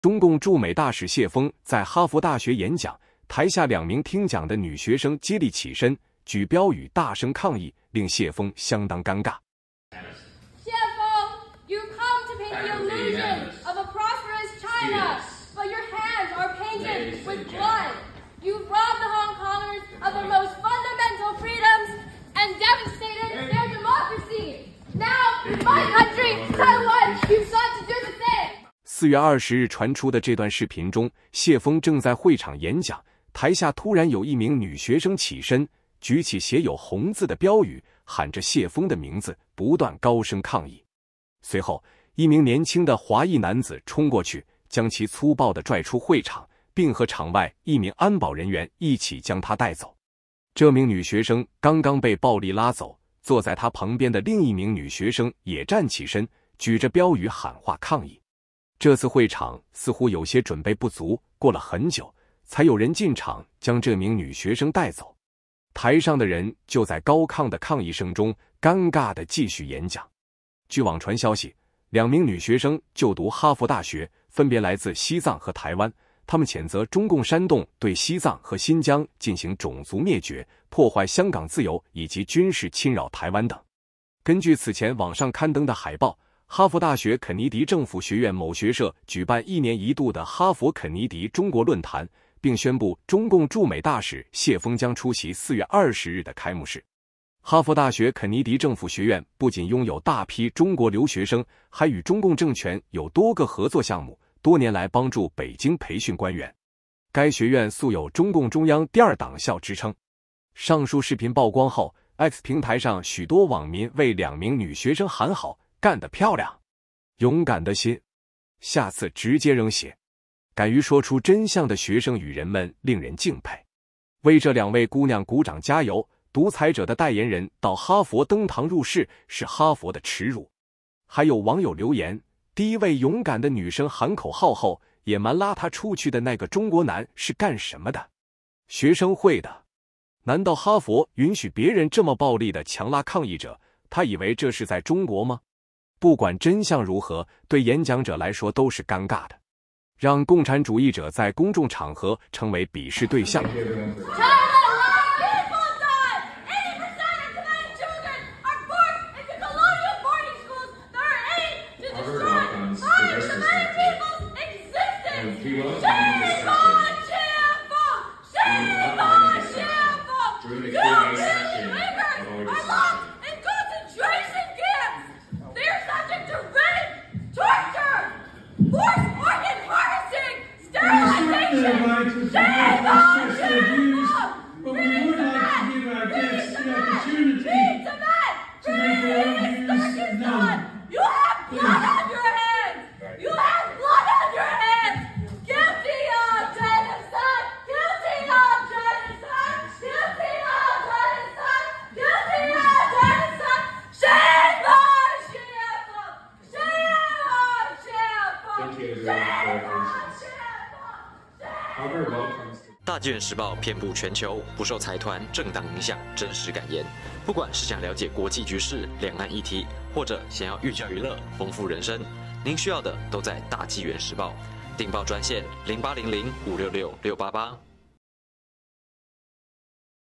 中共驻美大使谢锋在哈佛大学演讲，台下2名听讲的女学生接力起身，举标语大声抗议，令谢锋相当尴尬。 谢锋 ，You come to paint the illusion of a prosperous China, but your hands are painted with blood. You've robbed the Hong Kongers of their most fundamental freedoms and devastated their democracy. Now, in my country, Taiwan, you sought to do the same. 4月20日传出的这段视频中，谢锋正在会场演讲，台下突然有一名女学生起身，举起写有红字的标语，喊着谢锋的名字，不断高声抗议。随后，一名年轻的华裔男子冲过去，将其粗暴地拽出会场，并和场外一名安保人员一起将他带走。这名女学生刚刚被暴力拉走，坐在她旁边的另一名女学生也站起身，举着标语喊话抗议。这次会场似乎有些准备不足，过了很久，才有人进场将这名女学生带走。台上的人就在高亢的抗议声中尴尬地继续演讲。据网传消息，2名女学生就读哈佛大学，分别来自西藏和台湾。他们谴责中共煽动对西藏和新疆进行种族灭绝，破坏香港自由以及军事侵扰台湾等。根据此前网上刊登的海报，哈佛大学肯尼迪政府学院某学社举办1年1度的哈佛肯尼迪中国论坛，并宣布中共驻美大使谢锋将出席4月20日的开幕式。哈佛大学肯尼迪政府学院不仅拥有大批中国留学生，还与中共政权有多个合作项目，多年来帮助北京培训官员。该学院素有中共中央第2党校之称。上述视频曝光后， X 平台上许多网民为2名女学生喊好，干得漂亮，勇敢的心，下次直接扔血。敢于说出真相的学生与人们令人敬佩。为这2位姑娘鼓掌加油！独裁者的代言人到哈佛登堂入室是哈佛的耻辱。还有网友留言，第一位勇敢的女生喊口号后，野蛮拉她出去的那个中国男是干什么的？学生会的。难道哈佛允许别人这么暴力地强拉抗议者？他以为这是在中国吗？不管真相如何，对演讲者来说都是尴尬的，让共产主义者在公众场合成为鄙视对象。 大纪元时报遍布全球，不受财团、政党影响，真实敢言。不管是想了解国际局势、两岸议题，或者想要寓教于乐、丰富人生，您需要的都在大纪元时报。订报专线0800566688。